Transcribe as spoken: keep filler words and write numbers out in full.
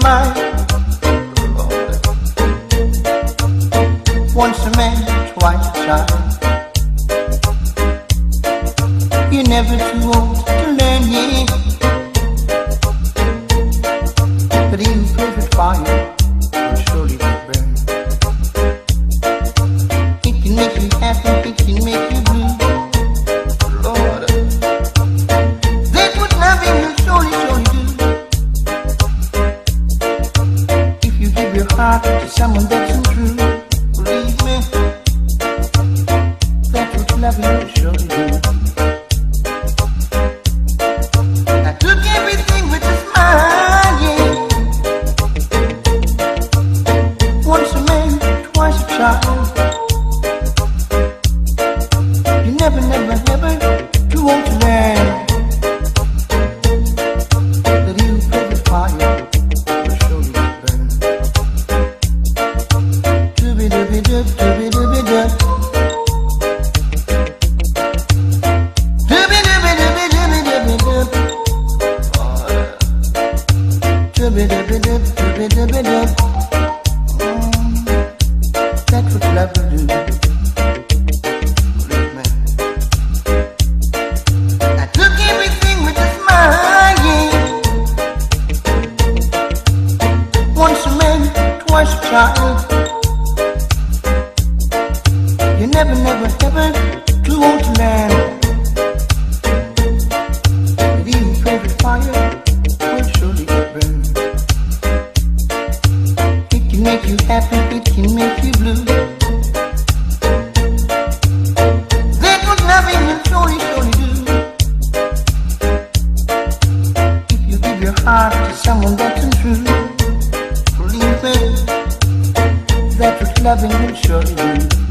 mine. Once a man, twice a child. You're never too old to learn, yeah. But even perfect fire will surely burn. It can make you happy, it can make you blue. Lord, that's what loving will surely, surely do. If you give your heart to someone that's untrue, believe me, that's what loving will surely do. I took everything with a smile, yeah. Once a man, twice a child. You never, never, never too old to learn that you play with fire will surely burn. Dooby dooby doob, dooby dooby doob. Dooby dooby dooby dooby dooby doob. Dooby dooby doob, dooby dooby doob. That's what love will do. Believe me. I took everything with a smile, yeah. Once a man, twice a child. You never, never, ever too old to learn that even perfect fire will surely burn. It can make you happy, it can make you blue. That's what loving will surely, surely do. If you give your heart to someone that's untrue, believe me, that's what loving will surely do.